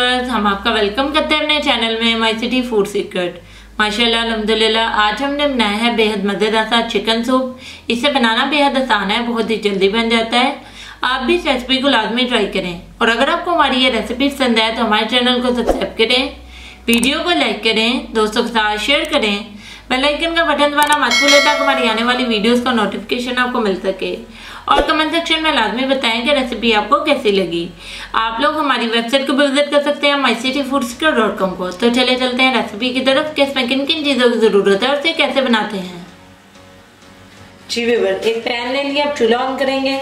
Viewers, हम आपका welcome करते हैं अपने चैनल में माई सिटी फूड सीक्रेट। माशाल्लाह अल्हम्दुलिल्लाह, आज हमने बनाया है बेहद मजेदार सा चिकन सूप। इसे बनाना बेहद आसान है, बहुत ही जल्दी बन जाता है। आप भी इस रेसिपी को लाजमी ट्राई करें और अगर आपको हमारी ये रेसिपी पसंद है तो हमारे चैनल को सब्सक्राइब करें, वीडियो को लाइक करें, दोस्तों के साथ शेयर करें, बेल आइकन का बटन दबाना मत भूलें ताकि हमारी आने वाली वीडियोस का नोटिफिकेशन आपको मिल सके। और कमेंट सेक्शन में लाजमी बताएं कि रेसिपी आपको कैसी लगी। आप लोग हमारी वेबसाइट को भी विजिट कर सकते हैं mycityfoodsecret.com को। तो चले चलते हैं रेसिपी की तरफ कि इसमें किन किन चीजों की जरूरत है और इसे कैसे बनाते हैं। जी व्यूअर, एक पैन ले लिया, अब चूल्हा ऑन करेंगे।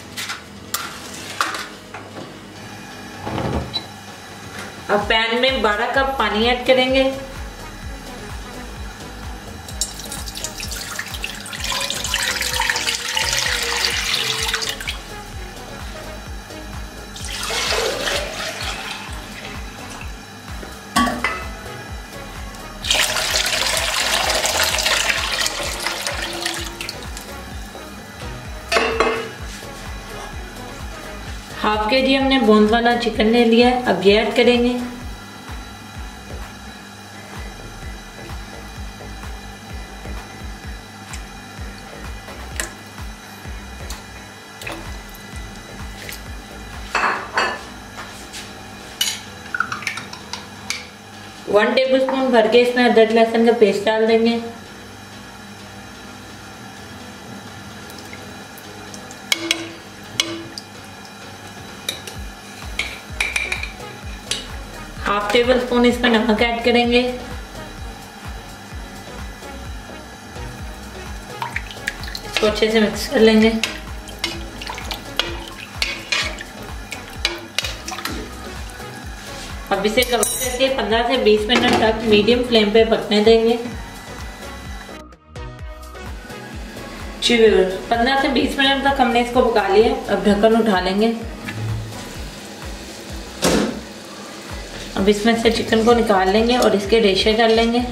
अब पैन में 12 कप पानी ऐड करेंगे। हाफ केजी हमने बोन्स वाला चिकन ले लिया है, अब ये ऐड करेंगे। वन टेबल स्पून भर के इसमें अदरक लहसुन का पेस्ट डाल देंगे। हाफ टेबल स्पून इसमें नमक ऐड करेंगे। इसको अच्छे से मिक्स कर लेंगे। अब इसे कवर करके 15 से 20 मिनट तक मीडियम फ्लेम पे पकने देंगे। 15 से 20 मिनट तक हमने इसको पका लिया। अब ढक्कन उठा लेंगे। अब इसमें से चिकन को निकाल लेंगे और इसके रेशे कर लेंगे।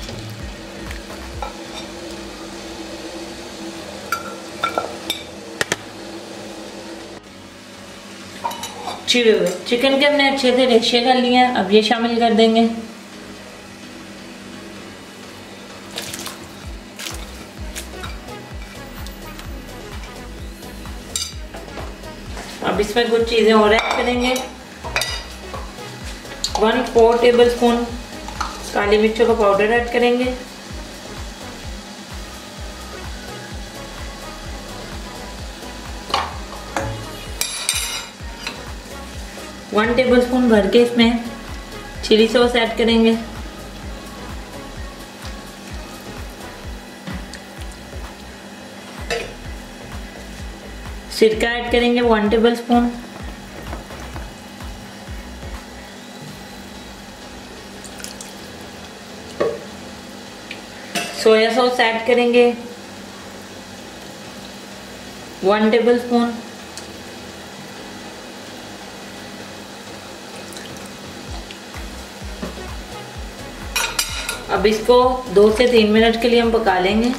चिकन के हमने अच्छे से रेशे कर लिए हैं, अब ये शामिल कर देंगे। अब इसमें कुछ चीजें और ऐड करेंगे। 1/4 टेबल स्पून काली मिर्चों का पाउडर ऐड करेंगे। वन टेबल स्पून भर के इसमें चिली सॉस ऐड करेंगे। सिरका ऐड करेंगे 1 tablespoon. Soya sauce add करेंगे 1 टेबल स्पून। अब इसको 2 से 3 मिनट के लिए हम पका लेंगे।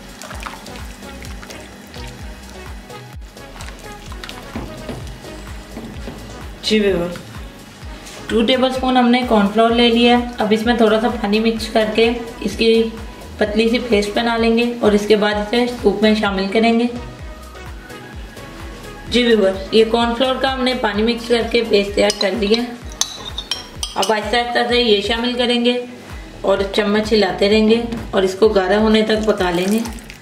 जी व्यूअर, 2 टेबल स्पून हमने कॉर्नफ्लोर ले लिया। अब इसमें थोड़ा सा पानी मिक्स करके इसकी पतली सी पेस्ट बना लेंगे और इसके बाद इसे सूप में शामिल करेंगे। जी व्यूअर, ये कॉर्नफ्लोर का हमने पानी मिक्स करके पेस्ट तैयार कर लिया। अब आहिस्ता आहिस्ता से ये शामिल करेंगे और चम्मच हिलाते रहेंगे और इसको गाढ़ा होने तक पका लेंगे।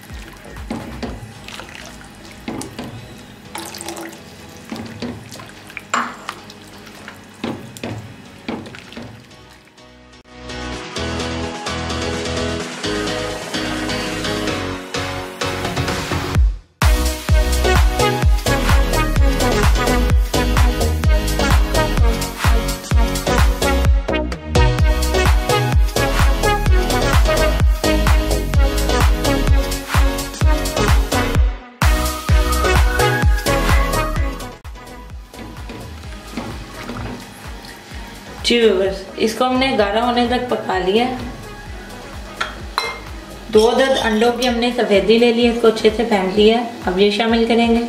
जी व्यूअर्स, इसको हमने गाढ़ा होने तक पका लिया। 2 अदद अंडों की हमने सफेदी ले ली है, इसको अच्छे से फेंट लिया। अब ये शामिल करेंगे।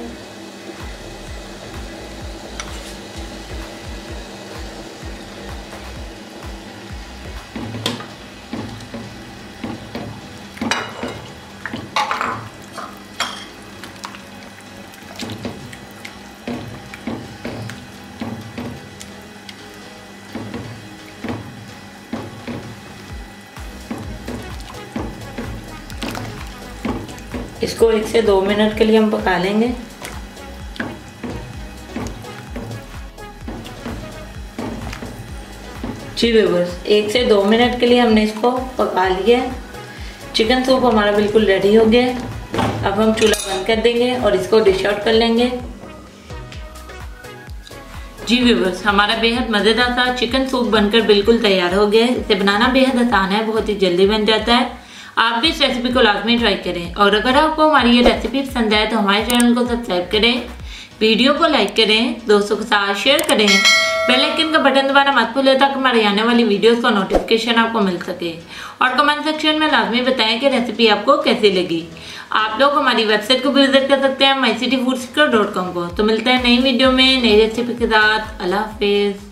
इसको 1 से 2 मिनट के लिए हम पका लेंगे। जी व्यूअर्स, 1 से 2 मिनट के लिए हमने इसको पका लिया है। चिकन सूप हमारा बिल्कुल रेडी हो गया है। अब हम चूल्हा बंद कर देंगे और इसको डिश आउट कर लेंगे। जी व्यूअर्स, हमारा बेहद मज़ेदार सा चिकन सूप बनकर बिल्कुल तैयार हो गया है। इसे बनाना बेहद आसान है, बहुत ही जल्दी बन जाता है। आप भी इस रेसिपी को लाजमी ट्राई करें और अगर आपको हमारी ये रेसिपी पसंद आए तो हमारे चैनल को सब्सक्राइब करें, वीडियो को लाइक करें, दोस्तों के साथ शेयर करें, बेल आइकन का बटन दबाना मत भूलें ताकि हमारी आने वाली वीडियोस का नोटिफिकेशन आपको मिल सके। और कमेंट सेक्शन में लाजमी बताएं कि रेसिपी आपको कैसी लगी। आप लोग हमारी वेबसाइट को भी विजिट कर सकते हैं mycityfoodsecret.com को। तो मिलते हैं नई वीडियो में नई रेसिपी के साथ। अल्लाह हाफिज।